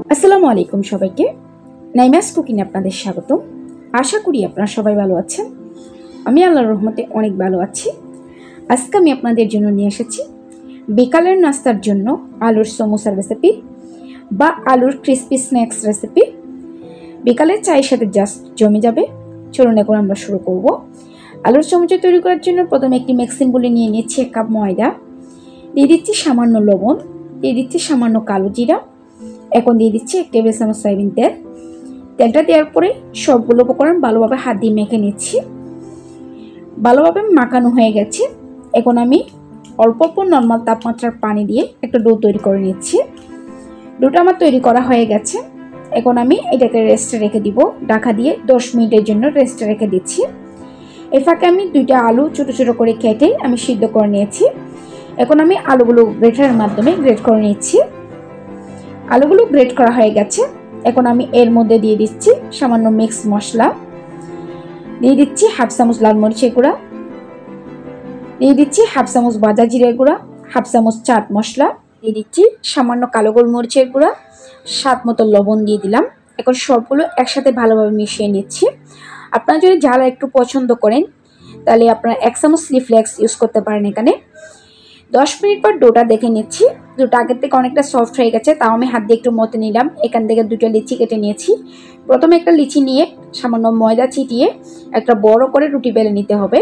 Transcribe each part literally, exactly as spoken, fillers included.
আসসালামু আলাইকুম সবাইকে। নাইমাস কুকিংয়ে আপনাদের স্বাগত। আশা করি আপনারা সবাই ভালো আছেন। আমি আল্লাহর রহমতে অনেক ভালো আছি। আজকে আমি আপনাদের জন্য নিয়ে এসেছি বিকালের নাস্তার জন্য আলুর সমোসা রেসিপি বা আলুর ক্রিসপি স্ন্যাক্স রেসিপি। বিকালের চায়ের সাথে জাস্ট জমে যাবে। চলুন এখন আমরা শুরু করব। আলুর সমোসা তৈরি করার জন্য প্রথমে একটি মিক্সিং বলে নিয়ে নিয়েছি এক কাপ ময়দা, দিয়ে দিচ্ছি সামান্য লবণ, দিয়ে দিচ্ছি সামান্য কালো জিরা, এখন দিয়ে দিচ্ছি এক টেবিল চামচ সয়াবিন তেল। তেলটা দেওয়ার পরে সবগুলো উপকরণ ভালোভাবে হাত দিয়ে মেখে নিচ্ছি। ভালোভাবে মাখানো হয়ে গেছে। এখন আমি অল্প অল্প নর্মাল তাপমাত্রার পানি দিয়ে একটা ডো তৈরি করে নিচ্ছি। ডোটা আমার তৈরি করা হয়ে গেছে। এখন আমি এটাকে রেস্টে রেখে দিব। ঢাকা দিয়ে দশ মিনিটের জন্য রেস্টে রেখে দিচ্ছি। এর ফাঁকে আমি দুইটা আলু ছোটো ছোটো করে কেটে আমি সিদ্ধ করে নিয়েছি। এখন আমি আলুগুলো গ্রেটারের মাধ্যমে গ্রেট করে নিচ্ছি। আলুগুলো গ্রেট করা হয়ে গেছে। এখন আমি এর মধ্যে দিয়ে দিচ্ছি সামান্য মিক্স মশলা, দিয়ে দিচ্ছি হাফ চামচ লাল মরিচের গুঁড়া, দিয়ে দিচ্ছি হাফ চামচ ভাজা জিরের গুঁড়া, হাফ চামচ চাট মশলা, দিয়ে দিচ্ছি সামান্য কালো গোলমরিচের গুঁড়া, স্বাদ মতো লবণ দিয়ে দিলাম। এখন সবগুলো একসাথে ভালোভাবে মিশিয়ে নিচ্ছি। আপনারা যদি ঝাল একটু পছন্দ করেন তাহলে আপনারা এক চামচ চিলি ফ্লেক্স ইউজ করতে পারেন। এখানে দশ মিনিট পর ডোটা দেখে নিচ্ছি। ডোটা আগের থেকে অনেকটা সফট হয়ে গেছে, তাও আমি হাত দিয়ে একটু মতে নিলাম। এখান থেকে দুটো লিচি কেটে নিয়েছি। প্রথমে একটা লিচি নিয়ে সামান্য ময়দা ছিটিয়ে একটা বড় করে রুটি বেলে নিতে হবে।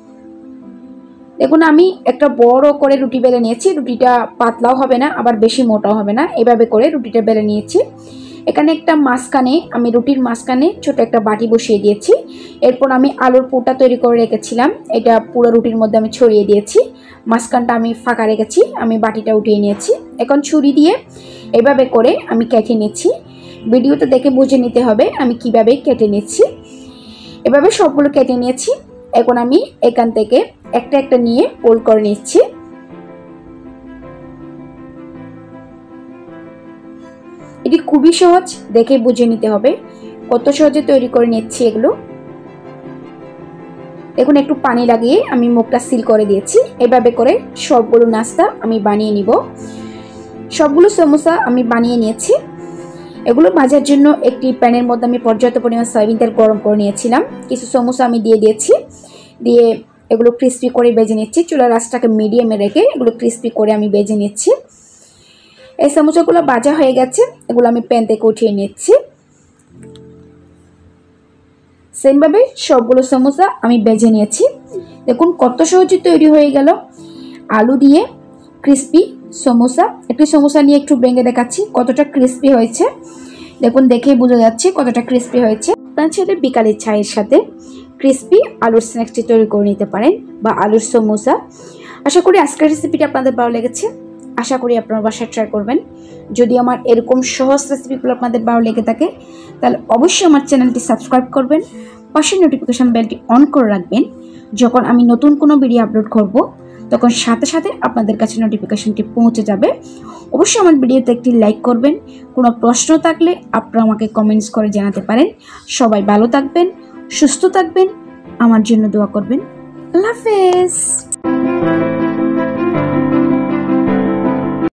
দেখুন আমি একটা বড় করে রুটি বেলে নিয়েছি। রুটিটা পাতলাও হবে না আবার বেশি মোটাও হবে না, এভাবে করে রুটিটা বেলে নিয়েছি। এখানে একটা মাঝখানে আমি রুটির মাঝখানে ছোট একটা বাটি বসিয়ে দিয়েছি। এরপর আমি আলুর পুরটা তৈরি করে রেখেছিলাম, এটা পুরো রুটির মধ্যে আমি ছড়িয়ে দিয়েছি। মাঝখানটা আমি ফাঁকা রেখেছি, আমি বাটিটা উঠিয়ে নিয়েছি। এখন ছুরি দিয়ে এভাবে করে আমি কেটে নিচ্ছি। ভিডিওতে দেখে বুঝে নিতে হবে আমি কিভাবে কেটে নিচ্ছি। এভাবে সবগুলো কেটে নিয়েছি। এখন আমি এখান থেকে একটা একটা নিয়ে ফোল্ড করে নিচ্ছি। এটি খুবই সহজ, দেখে বুঝে নিতে হবে কত সহজে তৈরি করে নিচ্ছি এগুলো। দেখুন একটু পানি লাগিয়ে আমি মুখটা সিল করে দিয়েছি। এভাবে করে সবগুলো নাস্তা আমি বানিয়ে নিব। সবগুলো সমোসা আমি বানিয়ে নিয়েছি। এগুলো ভাজার জন্য একটি প্যানের মধ্যে আমি পর্যাপ্ত পরিমাণ সয়াবিন তেল গরম করে নিয়েছিলাম। কিছু সমোসা আমি দিয়ে দিয়েছি, দিয়ে এগুলো ক্রিস্পি করে ভেজে নিচ্ছি। চুলার আঁচটাকে মিডিয়ামে রেখে এগুলো ক্রিস্পি করে আমি ভেজে নিচ্ছি। এই সমোসাগুলো ভাজা হয়ে গেছে, এগুলো আমি প্যান থেকে উঠিয়ে নিচ্ছি। সেমভাবে সবগুলো সমোসা আমি ভেজে নিয়েছি। দেখুন কত সহজে তৈরি হয়ে গেল আলু দিয়ে ক্রিস্পি সমোসা। একটি সমোসা নিয়ে একটু ভেঙে দেখাচ্ছি কতটা ক্রিস্পি হয়েছে। দেখুন দেখেই বোঝা যাচ্ছে কতটা ক্রিস্পি হয়েছে। তার সাথে বিকালের চায়ের সাথে ক্রিস্পি আলুর স্ন্যাক্সটি তৈরি করে নিতে পারেন বা আলুর সমোসা। আশা করি আজকের রেসিপিটা আপনাদের ভালো লেগেছে। আশা করি আপনারা বাসায় ট্রাই করবেন। যদি আমার এরকম সহজ রেসিপিগুলো আপনাদের ভালো লেগে থাকে তাহলে অবশ্যই আমার চ্যানেলটি সাবস্ক্রাইব করবেন, পাশে নোটিফিকেশন বেলটি অন করে রাখবেন। যখন আমি নতুন কোনো ভিডিও আপলোড করব তখন সাথে সাথে আপনাদের কাছে নোটিফিকেশনটি পৌঁছে যাবে। অবশ্যই আমার ভিডিওতে একটি লাইক করবেন। কোনো প্রশ্ন থাকলে আপনারা আমাকে কমেন্টস করে জানাতে পারেন। সবাই ভালো থাকবেন, সুস্থ থাকবেন, আমার জন্য দোয়া করবেন। আল্লাহ হাফেজ।